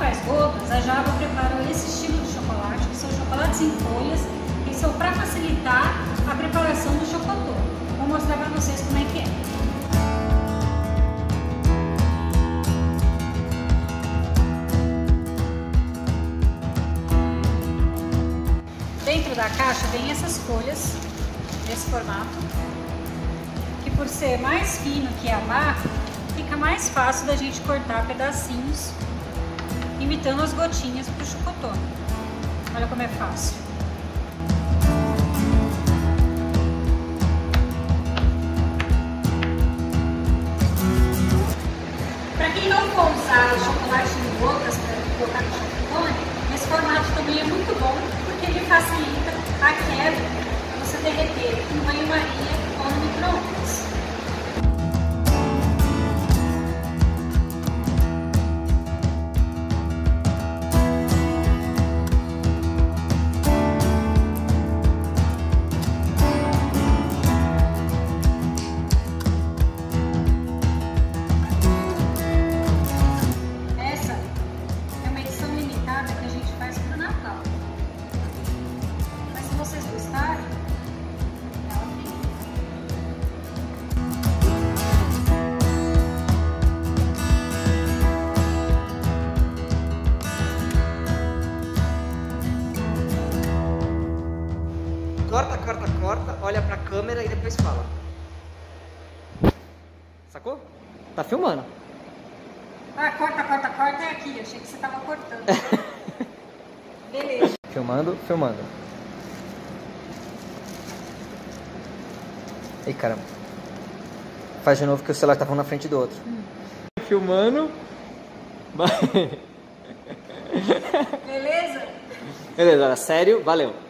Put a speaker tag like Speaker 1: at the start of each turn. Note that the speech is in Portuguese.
Speaker 1: faz gotas, a Java preparou esse estilo de chocolate, que são chocolates em folhas, que são para facilitar a preparação do chocotô. Vou mostrar para vocês como é que é. Dentro da caixa vem essas folhas, desse formato, que por ser mais fino que a barra, fica mais fácil da gente cortar pedacinhos, imitando as gotinhas para o chocotô. Olha como é fácil. Para quem não for usar chocolate em gotas para colocar no chocotone, esse formato também é muito bom, porque ele facilita a quebra para você derreter em banho-maria ou no micro-ondas.
Speaker 2: Corta, corta, corta, olha pra câmera e depois fala. Sacou? Tá filmando.
Speaker 1: Ah, corta, corta, corta é aqui. Achei que você tava cortando. Beleza.
Speaker 2: Filmando, filmando. Ei, caramba. Faz de novo que o celular tá um na frente do outro. Filmando.
Speaker 1: Beleza?
Speaker 2: Beleza, sério, valeu.